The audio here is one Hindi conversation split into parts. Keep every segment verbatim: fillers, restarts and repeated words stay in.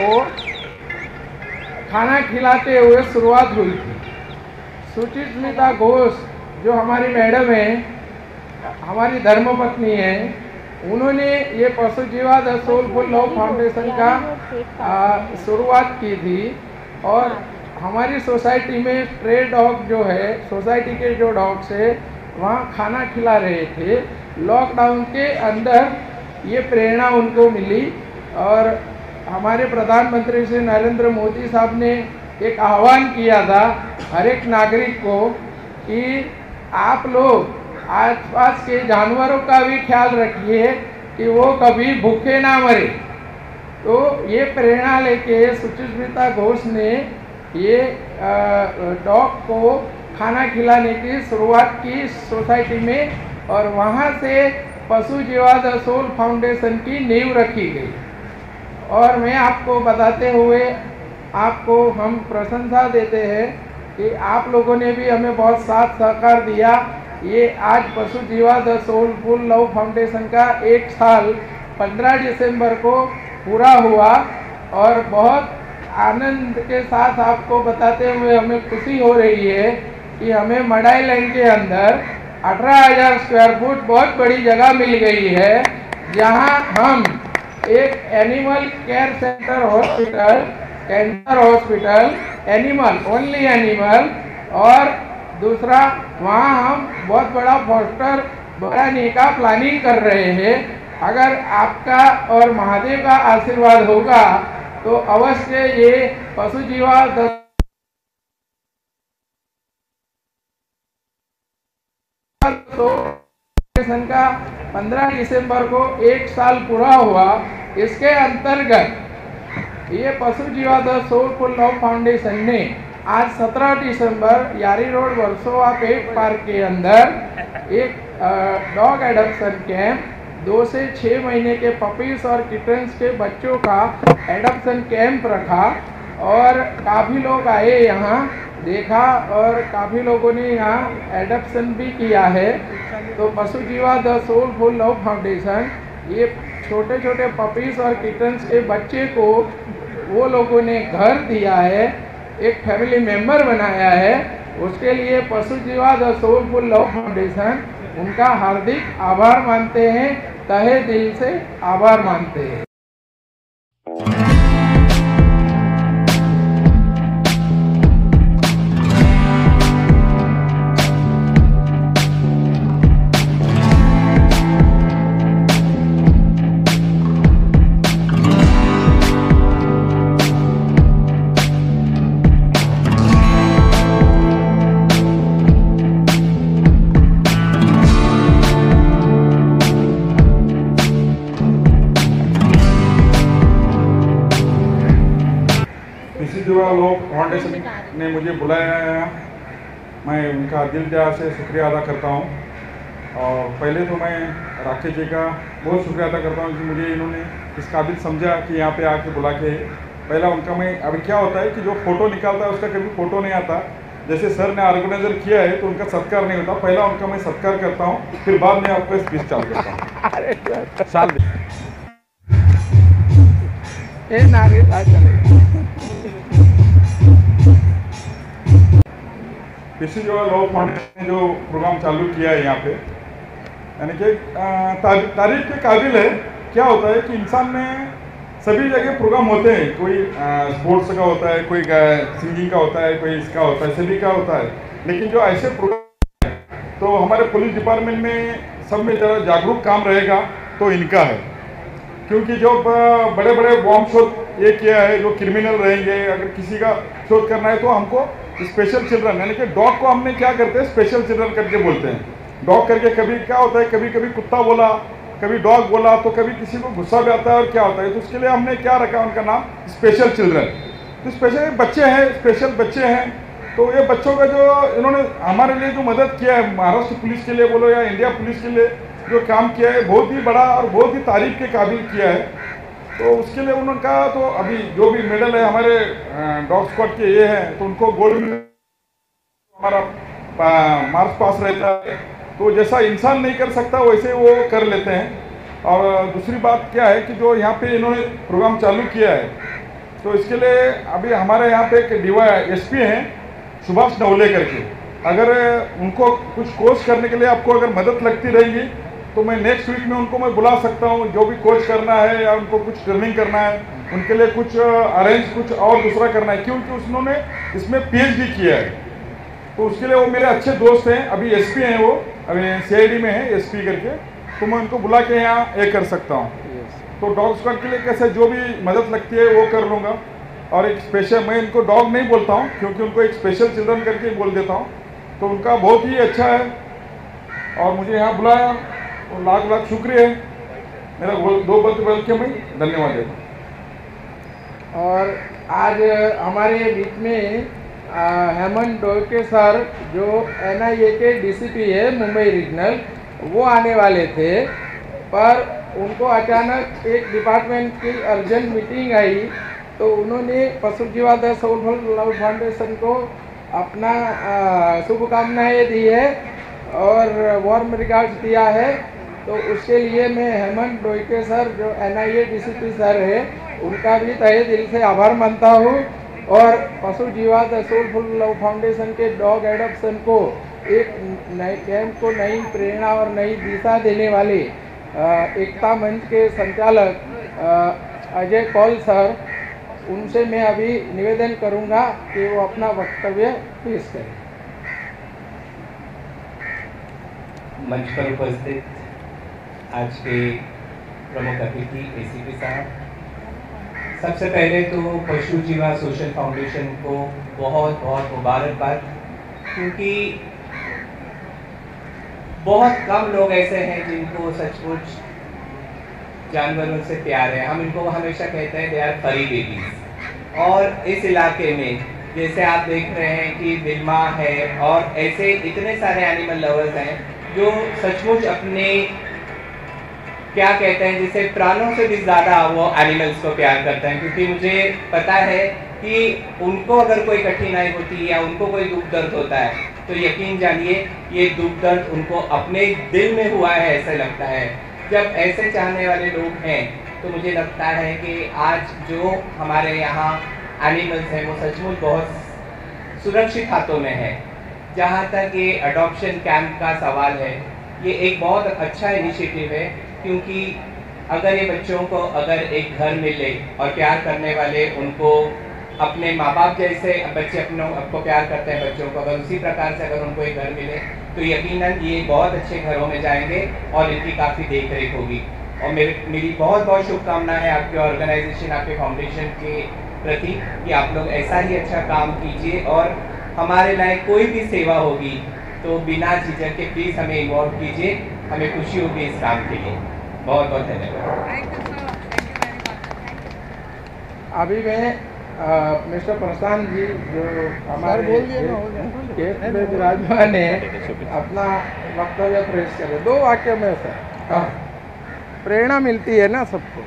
को खाना खिलाते हुए शुरुआत हुई थी। सुचिस्मिता घोष जो हमारी मैडम है, हमारी धर्मपत्नी है, उन्होंने ये पशु Jeeva the Soulful Love foundation का शुरुआत की थी। और हमारी सोसाइटी में स्ट्रे डॉग जो है, सोसाइटी के जो डॉग्स है वहाँ खाना खिला रहे थे। लॉकडाउन के अंदर ये प्रेरणा उनको मिली और हमारे प्रधानमंत्री श्री नरेंद्र मोदी साहब ने एक आह्वान किया था हर एक नागरिक को कि आप लोग आसपास के जानवरों का भी ख्याल रखिए कि वो कभी भूखे ना मरे। तो ये प्रेरणा लेके सुचिस्मिता घोष ने ये डॉग को खाना खिलाने की शुरुआत की सोसाइटी में और वहाँ से पशु जीवा द सोल फाउंडेशन की नींव रखी गई। और मैं आपको बताते हुए आपको हम प्रशंसा देते हैं कि आप लोगों ने भी हमें बहुत साथ सहकार दिया। ये आज पशु Jeeva the Soulful Love foundation का एक साल पंद्रह दिसंबर को पूरा हुआ और बहुत आनंद के साथ आपको बताते हुए हमें खुशी हो रही है कि हमें मडाई लाइन के अंदर अठारह हजार स्क्वायर फुट बहुत बड़ी जगह मिल गई है, जहां हम एक animal care centre hospital, cancer hospital, animal only animal, और दूसरा वहां हम बहुत बड़ा फॉस्टर बनाने का प्लानिंग कर रहे हैं। अगर आपका और महादेव का आशीर्वाद होगा तो अवश्य ये पशु जीवा का पंद्रह दिसंबर को एक साल पूरा हुआ। इसके अंतर्गत ये पशु Jeeva the Soulful Love foundation ने आज सत्रह दिसंबर यारी रोड वर्सोवा पेट पार्क के अंदर एक डॉग एडॉप्शन कैंप, दो से छः महीने के पपीज और किटन्स के बच्चों का एडॉप्शन कैंप रखा और काफ़ी लोग आए यहाँ देखा और काफ़ी लोगों ने यहाँ एडॉप्शन भी किया है। तो पशु Jeeva the Soulful Love foundation ये छोटे छोटे पपीज और किटन्स के बच्चे को वो लोगों ने घर दिया है, एक फैमिली मेंबर बनाया है। उसके लिए पशु Jeeva the Soulful Love foundation उनका हार्दिक आभार मानते हैं, तहे दिल से आभार मानते हैं। पशु जीवा लव फाउंडेशन ने मुझे बुलाया है, मैं उनका दिल दया से शुक्रिया अदा करता हूँ। और पहले तो मैं राकेश जी का बहुत शुक्रिया अदा करता हूँ कि मुझे इन्होंने इस काबिल समझा कि यहाँ पे आके बुला के। पहला उनका मैं, अभी क्या होता है कि जो फ़ोटो निकालता है उसका कभी फ़ोटो नहीं आता, जैसे सर ने ऑर्गेनाइजर किया है तो उनका सत्कार नहीं होता। पहला उनका मैं सत्कार करता हूँ, फिर बाद में आपको स्पीच चालू करता हूँ। साल पशु जीवा लव फाउंडेशन ने जो प्रोग्राम चालू किया है यहाँ पे, यानी कि तारीफ के काबिल है। क्या होता है कि इंसान में सभी जगह प्रोग्राम होते हैं, कोई स्पोर्ट्स का होता है, कोई सिंगिंग का होता है, कोई इसका होता है, सभी का होता है। लेकिन जो ऐसे प्रोग्राम तो हमारे पुलिस डिपार्टमेंट में सब में ज़रा जागरूक काम रहेगा तो इनका है, क्योंकि जो बड़े बड़े बॉम्ब शोध ये किया है, जो क्रिमिनल रहेंगे, अगर किसी का शोध करना है तो हमको स्पेशल चिल्ड्रन, यानी कि डॉग को हमने क्या करते हैं स्पेशल चिल्ड्रन करके बोलते हैं। डॉग करके कभी क्या होता है, कभी कभी कुत्ता बोला, कभी डॉग बोला तो कभी किसी को गुस्सा भी आता है और क्या होता है, तो उसके लिए हमने क्या रखा उनका नाम स्पेशल चिल्ड्रन। तो स्पेशल बच्चे हैं, स्पेशल बच्चे हैं। तो ये बच्चों का जो इन्होंने हमारे लिए जो मदद किया है, महाराष्ट्र पुलिस के लिए बोलो या इंडिया पुलिस के लिए जो काम किया है, बहुत ही बड़ा और बहुत ही तारीफ के काबिल किया है। तो उसके लिए उनका तो अभी जो भी मेडल है हमारे डॉग स्क्वाड के ये हैं, तो उनको गोल्ड मेडल हमारा मार्च पास रहता है। तो जैसा इंसान नहीं कर सकता वैसे वो कर लेते हैं। और दूसरी बात क्या है कि जो यहाँ पे इन्होंने प्रोग्राम चालू किया है, तो इसके लिए अभी हमारे यहाँ पे एक डीवाई एसपी हैं सुभाष नवले करके, अगर उनको कुछ कोर्स करने के लिए आपको अगर मदद लगती रहेगी तो मैं नेक्स्ट वीक में उनको मैं बुला सकता हूँ। जो भी कोर्स करना है या उनको कुछ ट्रेनिंग करना है, उनके लिए कुछ अरेंज कुछ और दूसरा करना है, क्योंकि उन्होंने इसमें पीएचडी किया है। तो उसके लिए वो मेरे अच्छे दोस्त हैं, अभी एसपी हैं, वो अभी सीआईडी में है एसपी करके, तो मैं उनको बुला के यहाँ ये कर सकता हूँ। तो डॉग स्क्वाड के लिए कैसे जो भी मदद लगती है वो कर लूँगा। और एक स्पेशल, मैं इनको डॉग नहीं बोलता हूँ क्योंकि उनको एक स्पेशल चिल्ड्रन करके बोल देता हूँ, तो उनका बहुत ही अच्छा है और मुझे यहाँ बुलाया और लाख लाख शुक्रिया है। मेरा दो बात बोल के मैं धन्यवाद देता हूँ। और आज हमारे बीच में हेमंत डोके सर जो एनआईए के डीसीपी है मुंबई रीजनल, वो आने वाले थे, पर उनको अचानक एक डिपार्टमेंट की अर्जेंट मीटिंग आई, तो उन्होंने पशु जीवाद सोलफुल लव फाउंडेशन को अपना शुभकामनाएं दी है और वार्म रिगार्ड्स दिया है। तो उसके लिए मैं हेमंत डोके सर जो एनआईए डीसीपी सर है उनका भी तहे दिल से आभार मानता हूँ। और Pashu Jeeva the Soulful Love Foundation के डॉग एडॉप्शन को एक नए कैंप को नई प्रेरणा और नई दिशा देने वाले एकता मंच के संचालक अजय कौल सर, उनसे मैं अभी निवेदन करूंगा कि वो अपना वक्तव्य पेश करें। मंच पर उपस्थित आज के प्रमुख अतिथि एसीपी साहब, सबसे पहले तो पशु जीवा सोशल फाउंडेशन को बहुत बहुत मुबारकबाद, क्योंकि बहुत कम लोग ऐसे हैं जिनको सचमुच जानवरों से प्यार है। हम इनको हमेशा कहते हैं दे आर फरी बेबीज। और इस इलाके में जैसे आप देख रहे हैं कि बिल्मा है और ऐसे इतने सारे एनिमल लवर्स हैं जो सचमुच अपने क्या कहते हैं जैसे प्राणों से भी ज़्यादा वो एनिमल्स को प्यार करते हैं, क्योंकि मुझे पता है कि उनको अगर कोई कठिनाई होती है या उनको कोई दुख दर्द होता है तो यकीन जानिए ये दुख दर्द उनको अपने दिल में हुआ है ऐसा लगता है। जब ऐसे चाहने वाले लोग हैं तो मुझे लगता है कि आज जो हमारे यहाँ एनिमल्स हैं वो सचमुच बहुत सुरक्षित हाथों में है। जहाँ तक ये अडॉप्शन कैंप का सवाल है, ये एक बहुत अच्छा इनिशिएटिव है, क्योंकि अगर ये बच्चों को अगर एक घर मिले और प्यार करने वाले उनको अपने माँ बाप जैसे बच्चे अपने आपको प्यार करते हैं बच्चों को, अगर उसी प्रकार से अगर उनको एक घर मिले तो यकीनन ये बहुत अच्छे घरों में जाएंगे और इनकी काफ़ी देख रेख होगी। और मेरे मेरी बहुत बहुत शुभकामनाएं है आपके ऑर्गेनाइजेशन, आपके फाउंडेशन के प्रति कि आप लोग ऐसा ही अच्छा काम कीजिए और हमारे लायक कोई भी सेवा होगी तो बिना झिझक के प्लीज़ हमें इन्वॉल्व कीजिए, हमें खुशी होगी इस काम के लिए। बहुत बहुत धन्यवाद। अभी मैं मिस्टर प्रशांत जी जो हमारे केस में विराजमान है अपना वक्तव्य पेश करें। दो वाक्य में सर, हाँ, प्रेरणा मिलती है ना सबको।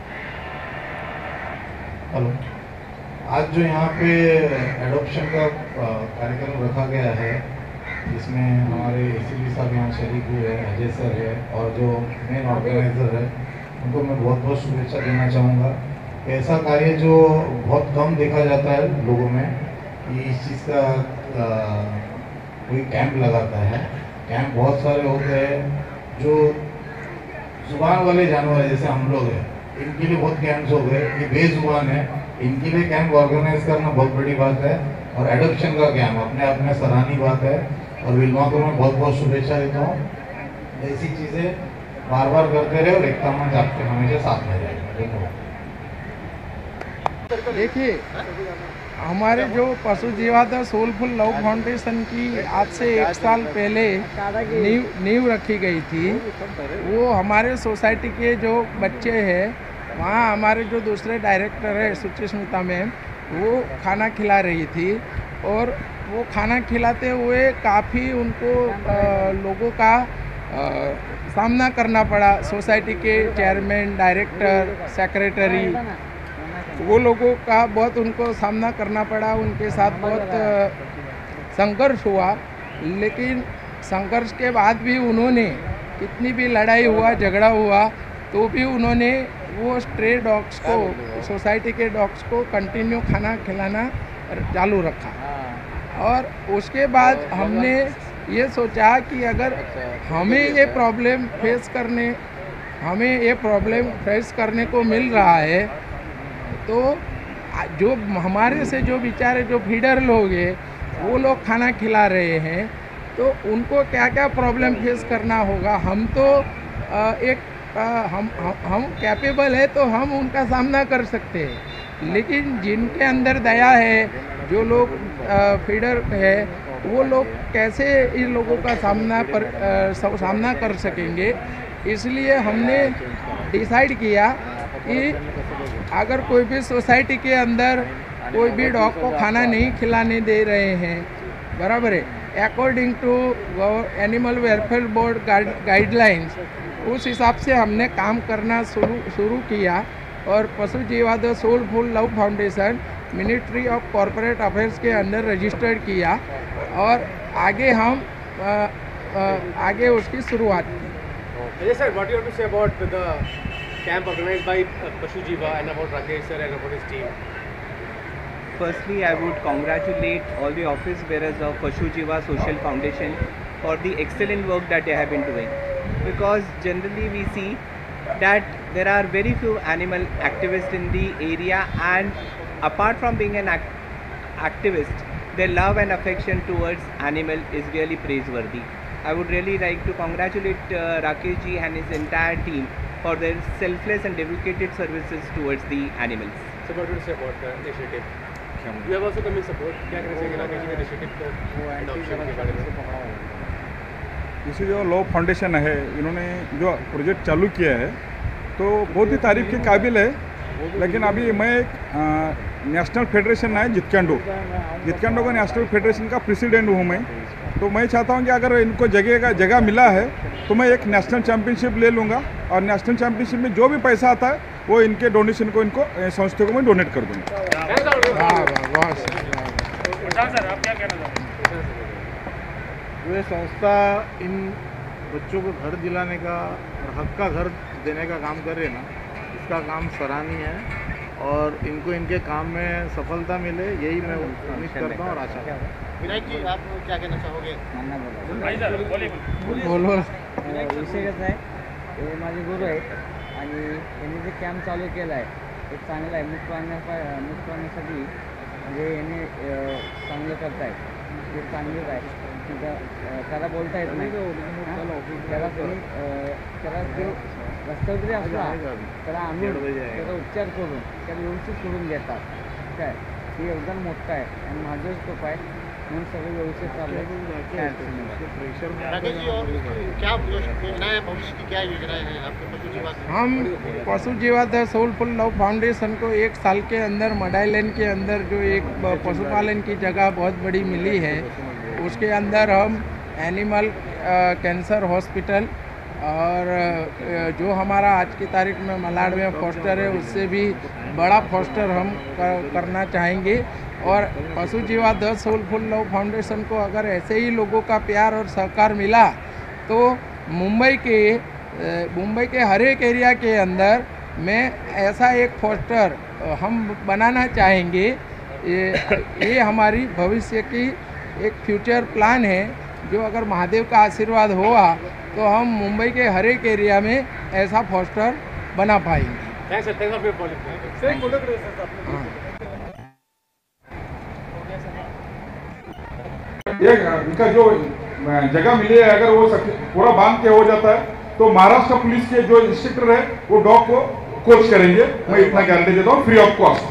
हेलो, आज जो यहाँ पे एडॉप्शन का कार्यक्रम रखा गया है जिसमें हमारे एसीपी साहब यहाँ शरीक हुए हैं, अजय सर है और जो मेन ऑर्गेनाइजर है उनको मैं बहुत बहुत शुभेच्छा देना चाहूँगा। ऐसा कार्य जो बहुत कम देखा जाता है लोगों में कि इस चीज़ का आ, कोई कैंप लगाता है। कैंप बहुत सारे होते हैं जो जुबान वाले जानवर है जैसे हम लोग हैं, इनके लिए बहुत कैंप्स हो गए। ये बेजुबान है, इनके लिए कैंप ऑर्गेनाइज करना बहुत बड़ी बात है और एडॉप्शन का कैंप अपने आप में सराहनीय बात है और विल्मा को मैं बहुत बहुत शुभेच्छा देता हूँ। ऐसी चीज़ें बार बार करते रहे और एकता मंच आपके हमेशा साथ में रहेगा। धन्यवाद। देखिए, हमारे जो पशु जीवाद सोलफुल लव फाउंडेशन की आज से एक साल पहले नींव नींव रखी गई थी, वो हमारे सोसाइटी के जो बच्चे हैं वहाँ हमारे जो दूसरे डायरेक्टर है सुचिस्मिता मैम, वो खाना खिला रही थी और वो खाना खिलाते हुए काफ़ी उनको आ, लोगों का आ, सामना करना पड़ा। सोसाइटी के चेयरमैन, डायरेक्टर, सेक्रेटरी, वो लोगों का बहुत उनको सामना करना पड़ा। उनके साथ बहुत संघर्ष हुआ, लेकिन संघर्ष के बाद भी उन्होंने कितनी भी लड़ाई हुआ, झगड़ा हुआ, तो भी उन्होंने वो स्ट्रे डॉग्स को, सोसाइटी के डॉग्स को कंटिन्यू खाना खिलाना चालू रखा। और उसके बाद हमने ये सोचा कि अगर हमें ये प्रॉब्लम फेस करने हमें ये प्रॉब्लम फेस करने को मिल रहा है, तो जो हमारे से जो बेचारे जो फीडर लोग हैं वो लोग खाना खिला रहे हैं, तो उनको क्या क्या प्रॉब्लम फेस करना होगा। हम तो एक हम हम कैपेबल है तो हम उनका सामना कर सकते हैं, लेकिन जिनके अंदर दया है, जो लोग फीडर है, वो लोग कैसे इन लोगों का सामना पर आ, सामना कर सकेंगे। इसलिए हमने डिसाइड किया कि अगर कोई भी सोसाइटी के अंदर कोई भी डॉग को खाना नहीं खिलाने दे रहे हैं, बराबर है, according to animal welfare board guidelines, उस हिसाब से हमने काम करना शुरू शुरू किया। और Pashu Jeeva the Soulful Love Foundation ministry of corporate affairs के अंदर रजिस्टर्ड किया और आगे हम आ, आ, आगे उसकी शुरुआत की। Yes, sir. What do you want to say about the camp organized by uh, Pashu Jiva and about Rakesh sir and about his team? Firstly, I would congratulate all the office bearers of Pashu Jiva Social Foundation for the excellent work that they have been doing. Because generally we see that there are very few animal activists in the area, and apart from being an act activist, their love and affection towards animal is really praiseworthy. I would really like to congratulate uh, Rakesh ji and his entire team for their selfless and dedicated services towards the animals. So what do you say about the initiative? You have also come in support. क्या कहना चाहिए राकेश जी के initiative को adoption के बारे में? इसे जो लव फाउंडेशन है, इन्होंने जो प्रोजेक्ट चालू किया है तो बहुत ही तारीफ के काबिल है। लेकिन अभी मैं एक नेशनल फेडरेशन है जितकांडो जितकांडो का नेशनल फेडरेशन का प्रेसिडेंट हूँ मैं। तो मैं चाहता हूँ कि अगर इनको जगह का जगह मिला है तो मैं एक नेशनल चैम्पियनशिप ले लूँगा, और नेशनल चैम्पियनशिप में जो भी पैसा आता है वो इनके डोनेशन को इनको संस्था को मैं डोनेट कर दूँगा। ये संस्था इन बच्चों को घर दिलाने का और हक का घर देने का काम कर रही है ना, इसका काम सराहनीय है और इनको इनके काम में सफलता मिले, यही मैं उम्मीद करता हूँ और आशा करता हूँ। विनायक जी, आप क्या कहना चाहोगे? बोलो। विषय कसा आहे, हे माझे गुरु आहेत आणि यांनी जे कॅम्प चालू केला आहे ते चांगलं आहे। मूक प्राण्या मूक प्राण्यासाठी म्हणजे यांनी चांगलं करतायत, ते चांगलंच आहे। तिथं त्याला बोलता येत नाही, त्याला तुम्ही त्याला ते रस्त्यावर जरी असला त्याला आणून त्याचा उपचार करून त्याला व्यवस्थित सोडून देतात। काय हे योगदान मोठं आहे आणि माझं स्कोप आहे म्हणून सगळं व्यवस्थित चालू आहे। राकेश जी, और क्या योजनाएं, भविष्य की क्या योजनाएं हैं आपके पशु जीवा? हम पशु Jeeva the Soulful Love foundation को एक साल के अंदर मडाईलैंड के अंदर जो एक पशुपालन की जगह बहुत बड़ी मिली है, उसके अंदर हम एनिमल कैंसर हॉस्पिटल और जो हमारा आज की तारीख में मलाड में फोस्टर है, उससे भी बड़ा फोस्टर हम कर, करना चाहेंगे। और पशु Jeeva the Soulful Love foundation को अगर ऐसे ही लोगों का प्यार और सहकार मिला तो मुंबई के मुंबई के हर एक एरिया के अंदर में ऐसा एक फोस्टर हम बनाना चाहेंगे। ये ये हमारी भविष्य की एक फ्यूचर प्लान है, जो अगर महादेव का आशीर्वाद हुआ तो हम मुंबई के हर एक एरिया में ऐसा फोस्टर बना पाएंगे। Thanks sir, thanks for your policy. Sir एक फोटो करो सर। ये इनका जो जगह मिली है, अगर वो पूरा बांध के हो जाता है तो महाराष्ट्र पुलिस के जो इंस्ट्रक्टर है वो डॉग को कोच करेंगे। मैं इतना गारंटी देता हूँ, फ्री ऑफ कॉस्ट।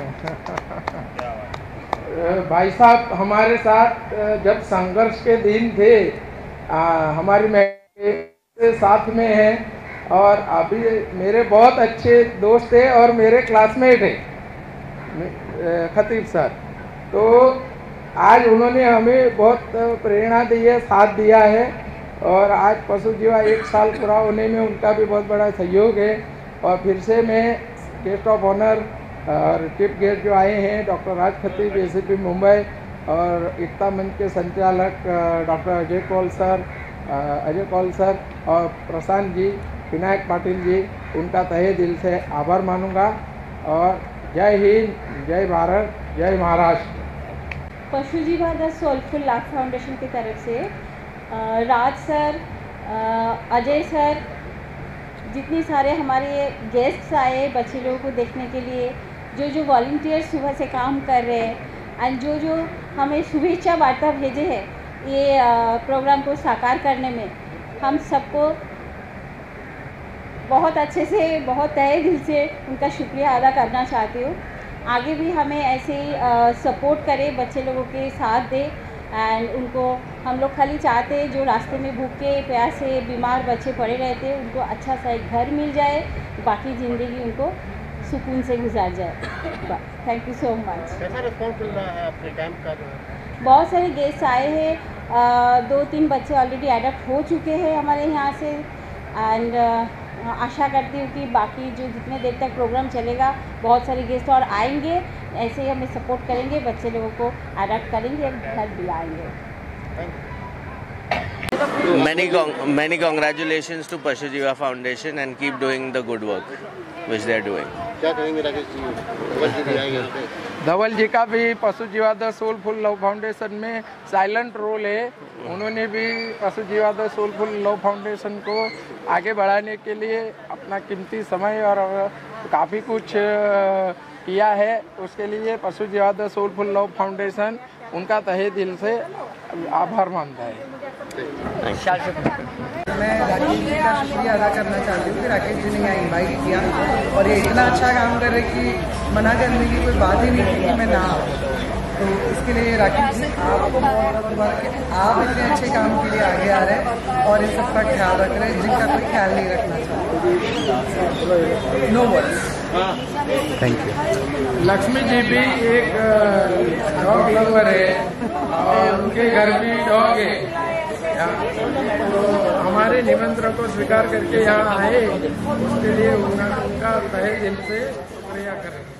भाई साहब हमारे साथ जब संघर्ष के दिन थे, आ, हमारी मेरे साथ में हैं और अभी मेरे बहुत अच्छे दोस्त हैं और मेरे क्लासमेट हैं खतीब सर। तो आज उन्होंने हमें बहुत प्रेरणा दी है, साथ दिया है, और आज पशु जीवा एक साल पूरा होने में उनका भी बहुत बड़ा सहयोग है। और फिर से मैं गेस्ट ऑफ ऑनर और चीफ गेस्ट जो आए हैं डॉक्टर राज खतीब एसीपी मुंबई और एकता मंच के संचालक doctor Ajay Kaul sir Ajay Kaul sir और प्रशांत जी, विनायक पाटिल जी, उनका तहे दिल से आभार मानूंगा। और जय हिंद, जय भारत, जय महाराष्ट्र। पशु Jeeva the soulful life foundation की तरफ से अ, राज सर, अ, अजय सर, जितने सारे हमारे गेस्ट्स आए बच्चे लोगों को देखने के लिए, जो जो वॉलंटियर सुबह से काम कर रहे हैं एंड जो जो हमें शुभेच्छा वार्ता भेजे हैं ये आ, प्रोग्राम को साकार करने में, हम सबको बहुत अच्छे से, बहुत तहे दिल से उनका शुक्रिया अदा करना चाहती हूँ। आगे भी हमें ऐसे ही सपोर्ट करें, बच्चे लोगों के साथ दे एंड उनको, हम लोग खाली चाहते हैं जो रास्ते में भूखे प्यासे बीमार बच्चे पड़े रहते हैं उनको अच्छा सा एक घर मिल जाए, बाकी ज़िंदगी उनको सुकून से गुजार जाए। Thank you so much. कैसा रिस्पॉन्स मिल रहा है आपके कैंप का? बहुत सारे गेस्ट आए हैं, दो तीन बच्चे ऑलरेडी एडप्ट हो चुके हैं हमारे यहाँ से एंड आशा करती हूँ कि बाकी जो जितने देर तक प्रोग्राम चलेगा बहुत सारे गेस्ट और आएंगे, ऐसे ही हमें सपोर्ट करेंगे, बच्चे लोगों को एडप्ट करेंगे और घर दिलाएंगे। Many con many congratulations to Pashu Jiva Foundation and keep doing the good work which they are doing. क्या करेंगे राकेश जी? धवल जी भी आएंगे यहाँ पे। धवल जी का भी Pashu Jeeva the Soulful Love Foundation में साइलेंट रोल है। उन्होंने भी Pashu Jeeva the Soulful Love foundation को आगे बढ़ाने के लिए अपना कीमती समय और काफ़ी कुछ किया है। उसके लिए पशु Jeeva the Soulful Love foundation उनका तहे दिल से आभार मानता है। मैं राकेश जी का शुक्रिया अदा करना चाहती हूँ कि राकेश जी ने यहाँ इन्वाइट किया और ये इतना अच्छा काम कर रहे कि मना करने की कोई बात ही नहीं थी कि मैं ना आऊँ। तो इसके लिए राकेश जी आपको बहुत बहुत मुबारक है, आप इतने अच्छे काम के लिए आगे आ रहे हैं और इन सबका ख्याल रख रहे हैं जिनका कोई ख्याल नहीं रखना चाहता। No words. Thank you. Lakshmi ji भी एक डॉग लवर है और उनके घर भी डॉग है। तो हमारे निमंत्रण को स्वीकार करके यहाँ आए, उसके लिए उनका तहे दिल से शुक्रिया करें।